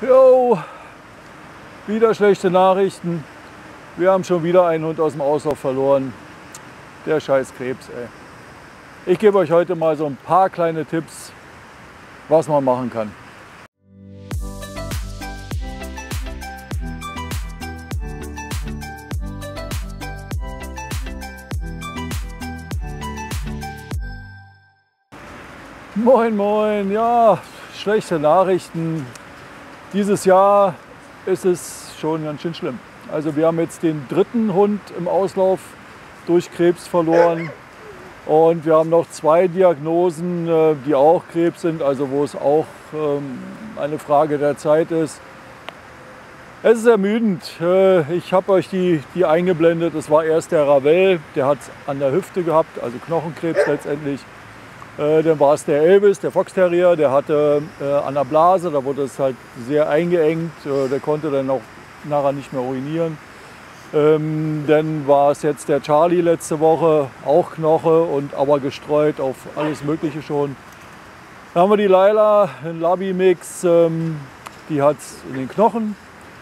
Jo, wieder schlechte Nachrichten. Wir haben schon wieder einen Hund aus dem Auslauf verloren. Der scheiß Krebs, ey. Ich gebe euch heute mal so ein paar kleine Tipps, was man machen kann. Moin, moin, ja, schlechte Nachrichten. Dieses Jahr ist es schon ganz schön schlimm. Also wir haben jetzt den dritten Hund im Auslauf durch Krebs verloren. Und wir haben noch 2 Diagnosen, die auch Krebs sind, also wo es auch eine Frage der Zeit ist. Es ist ermüdend. Ich habe euch die eingeblendet. Es war erst der Ravel, der hat es an der Hüfte gehabt, also Knochenkrebs letztendlich. Dann war es der Elvis, der Fox Terrier, der hatte an der Blase, da wurde es halt sehr eingeengt, der konnte dann auch nachher nicht mehr urinieren. Dann war es jetzt der Charlie letzte Woche, auch Knoche, und aber gestreut auf alles Mögliche schon. Dann haben wir die Laila, ein Labi-Mix, die hat es in den Knochen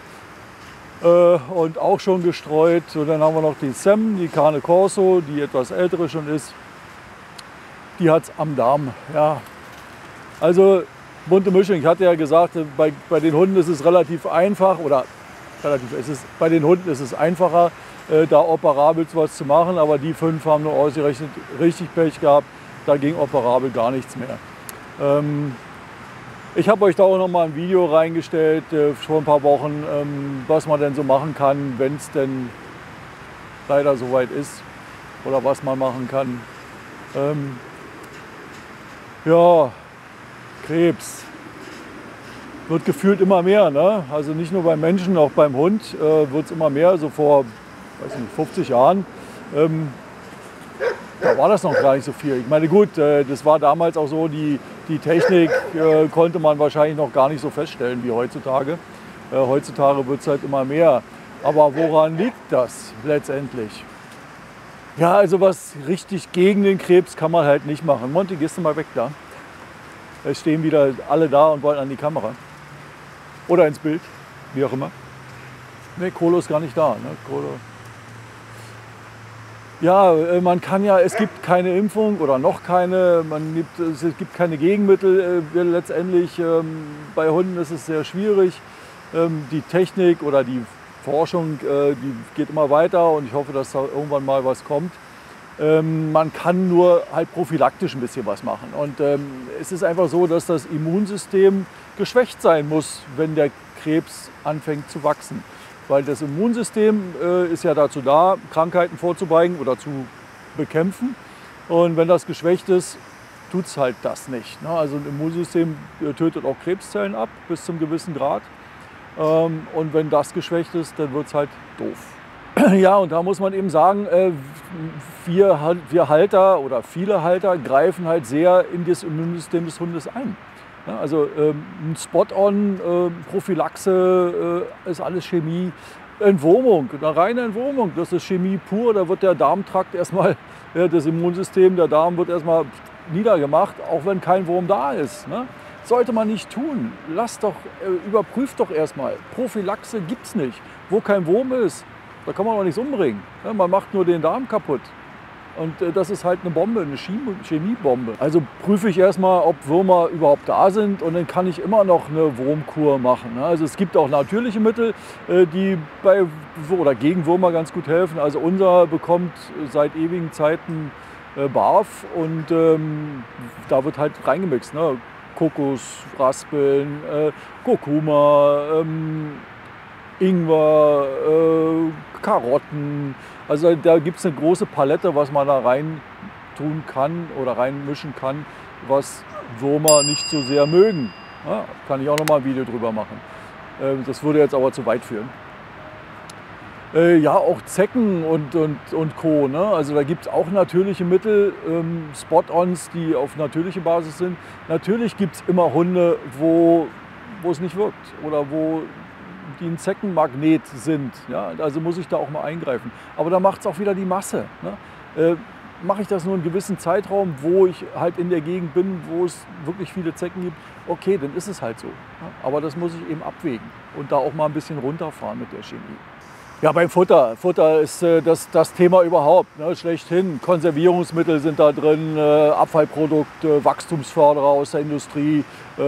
und auch schon gestreut. Und dann haben wir noch die Sam, die Cane Corso, die etwas ältere schon ist. Die hat es am Darm. Ja. Also bunte Mischung. Ich hatte ja gesagt, bei den Hunden ist es relativ einfach, oder bei den Hunden ist es einfacher, da operabel was zu machen, aber die 5 haben nur ausgerechnet richtig Pech gehabt, da ging operabel gar nichts mehr. Ich habe euch da auch noch mal ein Video reingestellt, vor ein paar Wochen, was man denn so machen kann, wenn es denn leider soweit ist, oder was man machen kann. Ja, Krebs wird gefühlt immer mehr, ne? Also nicht nur beim Menschen, auch beim Hund wird es immer mehr. So vor, weiß nicht, 50 Jahren, da war das noch gar nicht so viel. Ich meine, gut, das war damals auch so, die Technik konnte man wahrscheinlich noch gar nicht so feststellen wie heutzutage. Heutzutage wird es halt immer mehr. Aber woran liegt das letztendlich? Ja, also was richtig gegen den Krebs kann man halt nicht machen. Monty, gehst du mal weg da? Es stehen wieder alle da und wollen an die Kamera. Oder ins Bild, wie auch immer. Ne, Kolo ist gar nicht da. Ne? Kolo. Ja, man kann ja, es gibt keine Impfung oder noch keine. Es gibt keine Gegenmittel letztendlich. Bei Hunden ist es sehr schwierig. Die Technik oder die Forschung, die geht immer weiter, und ich hoffe, dass da irgendwann mal was kommt. Man kann nur halt prophylaktisch ein bisschen was machen. Und es ist einfach so, dass das Immunsystem geschwächt sein muss, wenn der Krebs anfängt zu wachsen. Weil das Immunsystem ist ja dazu da, Krankheiten vorzubeugen oder zu bekämpfen. Und wenn das geschwächt ist, tut es halt das nicht. Ne? Also ein Immunsystem tötet auch Krebszellen ab bis zum gewissen Grad. Und wenn das geschwächt ist, dann wird es halt doof. Ja, und da muss man eben sagen, wir Halter oder viele Halter greifen halt sehr in das Immunsystem des Hundes ein. Ja, also ein Spot-on, Prophylaxe ist alles Chemie. Entwurmung, eine reine Entwurmung, das ist Chemie pur. Da wird der Darmtrakt erstmal, das Immunsystem, der Darm wird erstmal niedergemacht, auch wenn kein Wurm da ist. Ne? Sollte man nicht tun. Überprüft doch erstmal. Prophylaxe gibt es nicht. Wo kein Wurm ist, da kann man auch nichts umbringen. Ja, man macht nur den Darm kaputt. Und das ist halt eine Bombe, eine Chemiebombe. Also prüfe ich erstmal, ob Würmer überhaupt da sind, und dann kann ich immer noch eine Wurmkur machen. Also es gibt auch natürliche Mittel, die gegen Würmer ganz gut helfen. Also unser bekommt seit ewigen Zeiten Barf, und da wird halt reingemixt. Ne? Kokosraspeln, Kurkuma, Ingwer, Karotten. Also da gibt es eine große Palette, was man da rein tun kann oder reinmischen kann, was Würmer nicht so sehr mögen. Ja, kann ich auch noch mal ein Video drüber machen. Das würde jetzt aber zu weit führen. Ja, auch Zecken und Co. Ne? Also da gibt es auch natürliche Mittel, Spot-ons, die auf natürliche Basis sind. Natürlich gibt es immer Hunde, wo es nicht wirkt oder wo die ein Zeckenmagnet sind. Ja? Also muss ich da auch mal eingreifen. Aber da macht es auch wieder die Masse. Ne? mache ich das nur einen gewissen Zeitraum, wo ich halt in der Gegend bin, wo es wirklich viele Zecken gibt, okay, dann ist es halt so. Aber das muss ich eben abwägen und da auch mal ein bisschen runterfahren mit der Chemie. Ja, beim Futter. Futter ist das Thema überhaupt, ne, schlechthin. Konservierungsmittel sind da drin, Abfallprodukte, Wachstumsförderer aus der Industrie,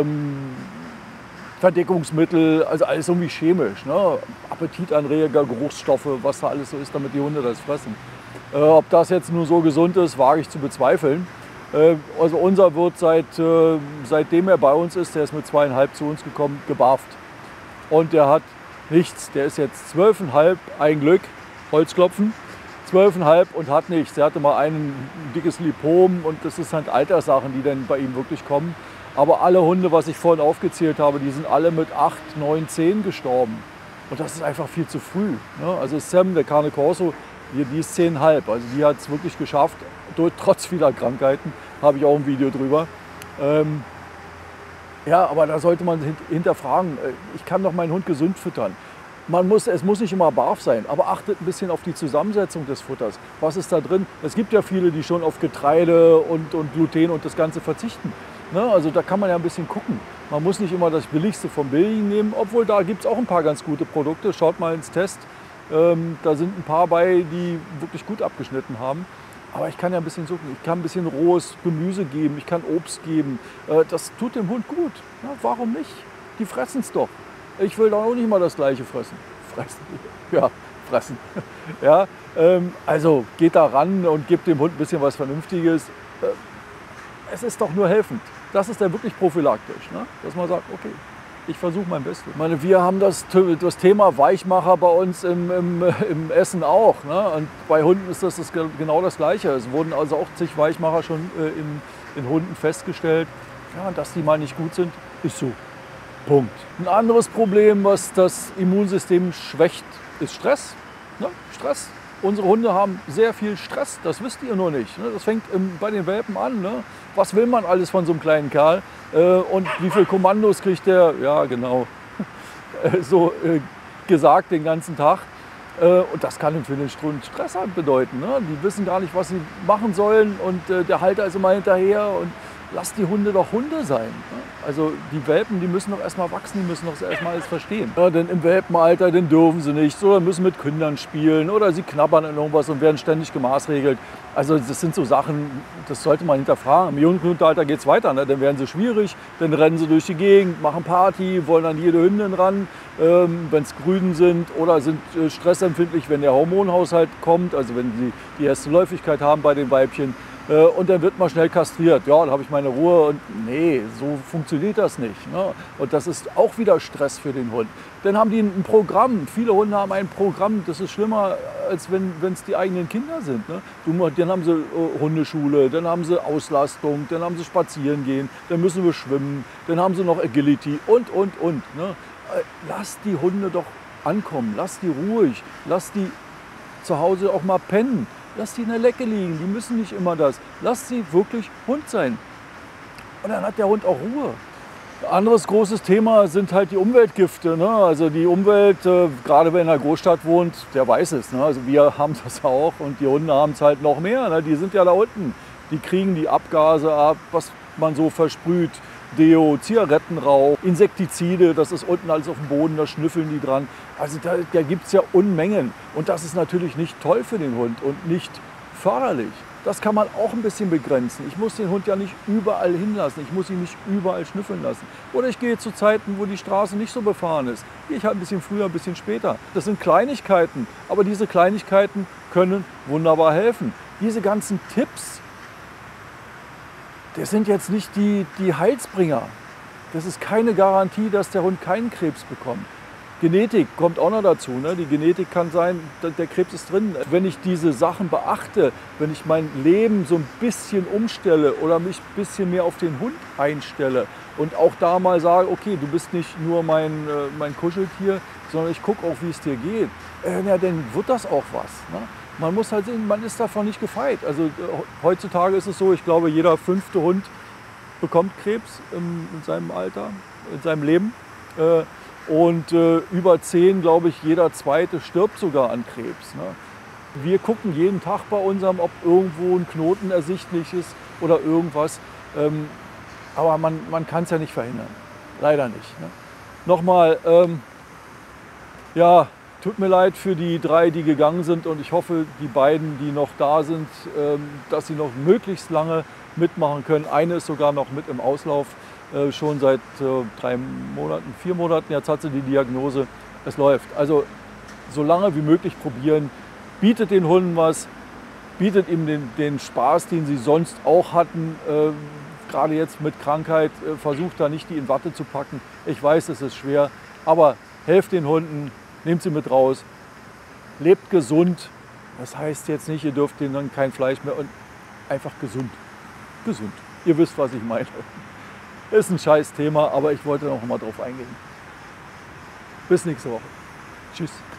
Verdickungsmittel, also alles irgendwie chemisch. Ne? Appetitanreger, Geruchsstoffe, was da alles so ist, damit die Hunde das fressen. Ob das jetzt nur so gesund ist, wage ich zu bezweifeln. Also unser wird seitdem er bei uns ist, der ist mit 2,5 zu uns gekommen, gebarft. Und der hat nichts. Der ist jetzt 12,5, ein Glück, Holzklopfen, 12,5 und hat nichts. Er hatte mal ein dickes Lipom und das ist halt Alterssachen, die dann bei ihm wirklich kommen. Aber alle Hunde, was ich vorhin aufgezählt habe, die sind alle mit 8, 9, 10 gestorben. Und das ist einfach viel zu früh. Ne? Also Sam, der Cane Corso, die ist 10,5. Also die hat es wirklich geschafft, trotz vieler Krankheiten. Habe ich auch ein Video drüber. Ja, aber da sollte man hinterfragen, ich kann doch meinen Hund gesund füttern. Es muss nicht immer barf sein, aber achtet ein bisschen auf die Zusammensetzung des Futters. Was ist da drin? Es gibt ja viele, die schon auf Getreide und Gluten und das Ganze verzichten. Ne? Also da kann man ja ein bisschen gucken. Man muss nicht immer das Billigste vom Billigen nehmen, obwohl da gibt es auch ein paar ganz gute Produkte. Schaut mal ins Test. Da sind ein paar bei, die wirklich gut abgeschnitten haben. Aber ich kann ja ein bisschen suchen. Ich kann ein bisschen rohes Gemüse geben, ich kann Obst geben. Das tut dem Hund gut. Ja, warum nicht? Die fressen es doch. Ich will doch auch nicht mal das Gleiche fressen. Fressen? Ja, fressen. Ja, also geht da ran und gebt dem Hund ein bisschen was Vernünftiges. Es ist doch nur helfend. Das ist dann wirklich prophylaktisch. Ne? Dass man sagt, okay, ich versuche mein Bestes. Ich meine, wir haben das Thema Weichmacher bei uns im Essen auch. Ne? Und bei Hunden ist das genau das Gleiche. Es wurden also auch zig Weichmacher schon in Hunden festgestellt. Ja, dass die mal nicht gut sind, ist so. Punkt. Ein anderes Problem, was das Immunsystem schwächt, ist Stress. Ne? Stress. Unsere Hunde haben sehr viel Stress, das wisst ihr nur nicht. Ne? Das fängt bei den Welpen an. Ne? Was will man alles von so einem kleinen Kerl? Und wie viele Kommandos kriegt der? Ja, genau. So gesagt den ganzen Tag. Und das kann für den Stress halt bedeuten. Ne? Die wissen gar nicht, was sie machen sollen. Und der Halter ist immer hinterher. Und lasst die Hunde doch Hunde sein. Ne? Also die Welpen, die müssen doch erstmal wachsen, die müssen doch erstmal alles verstehen. Ja, denn im Welpenalter, den dürfen sie nicht, oder müssen mit Kindern spielen oder sie knabbern in irgendwas und werden ständig gemaßregelt. Also das sind so Sachen, das sollte man hinterfragen. Im Junghundalter geht es weiter, ne? Dann werden sie schwierig, dann rennen sie durch die Gegend, machen Party, wollen an jede Hündin ran, wenn es Grüden sind oder sind stressempfindlich, wenn der Hormonhaushalt kommt, also wenn sie die erste Läufigkeit haben bei den Weibchen. Und dann wird man schnell kastriert. Ja, dann habe ich meine Ruhe. Und nee, so funktioniert das nicht. Ne? Und das ist auch wieder Stress für den Hund. Dann haben die ein Programm. Viele Hunde haben ein Programm, das ist schlimmer, als wenn es die eigenen Kinder sind. Ne? Dann haben sie Hundeschule, dann haben sie Auslastung, dann haben sie Spazierengehen, dann müssen wir schwimmen, dann haben sie noch Agility und. Ne? Lasst die Hunde doch ankommen, lasst die ruhig, lasst die zu Hause auch mal pennen. Lass die in der Lecke liegen, die müssen nicht immer das. Lass sie wirklich Hund sein. Und dann hat der Hund auch Ruhe. Ein anderes großes Thema sind halt die Umweltgifte. Ne? Also die Umwelt, gerade wer in einer Großstadt wohnt, der weiß es. Ne? Also wir haben das auch und die Hunde haben es halt noch mehr. Ne? Die sind ja da unten. Die kriegen die Abgase ab, was man so versprüht. Deo, Zigarettenrauch, Insektizide, das ist unten alles auf dem Boden, da schnüffeln die dran. Also da gibt es ja Unmengen. Und das ist natürlich nicht toll für den Hund und nicht förderlich. Das kann man auch ein bisschen begrenzen. Ich muss den Hund ja nicht überall hinlassen. Ich muss ihn nicht überall schnüffeln lassen. Oder ich gehe zu Zeiten, wo die Straße nicht so befahren ist. Gehe ich halt ein bisschen früher, ein bisschen später. Das sind Kleinigkeiten. Aber diese Kleinigkeiten können wunderbar helfen. Diese ganzen Tipps, das sind jetzt nicht die Heilsbringer. Das ist keine Garantie, dass der Hund keinen Krebs bekommt. Genetik kommt auch noch dazu. Ne? Die Genetik kann sein, der Krebs ist drin. Wenn ich diese Sachen beachte, wenn ich mein Leben so ein bisschen umstelle oder mich ein bisschen mehr auf den Hund einstelle und auch da mal sage, okay, du bist nicht nur mein Kuscheltier, sondern ich gucke auch, wie es dir geht, ja, dann wird das auch was. Ne? Man muss halt sehen, man ist davon nicht gefeit. Also heutzutage ist es so, ich glaube, jeder 5. Hund bekommt Krebs in seinem Alter, in seinem Leben. Und über 10, glaube ich, jeder 2. stirbt sogar an Krebs. Ne? wir gucken jeden Tag bei unserem, ob irgendwo ein Knoten ersichtlich ist oder irgendwas. Aber man kann es ja nicht verhindern. Leider nicht. Ne? Nochmal, ja, tut mir leid für die 3, die gegangen sind, und ich hoffe, die beiden, die noch da sind, dass sie noch möglichst lange mitmachen können. Eine ist sogar noch mit im Auslauf, schon seit 3 Monaten, 4 Monaten. Jetzt hat sie die Diagnose. Es läuft. Also so lange wie möglich probieren. Bietet den Hunden was, bietet ihm den Spaß, den sie sonst auch hatten. Gerade jetzt mit Krankheit, versucht da nicht die in Watte zu packen. Ich weiß, es ist schwer, aber helft den Hunden, nehmt sie mit raus, lebt gesund. Das heißt jetzt nicht, ihr dürft denen dann kein Fleisch mehr, und einfach gesund. Gesund. Ihr wisst, was ich meine. Ist ein scheiß Thema, aber ich wollte noch mal drauf eingehen. Bis nächste Woche. Tschüss.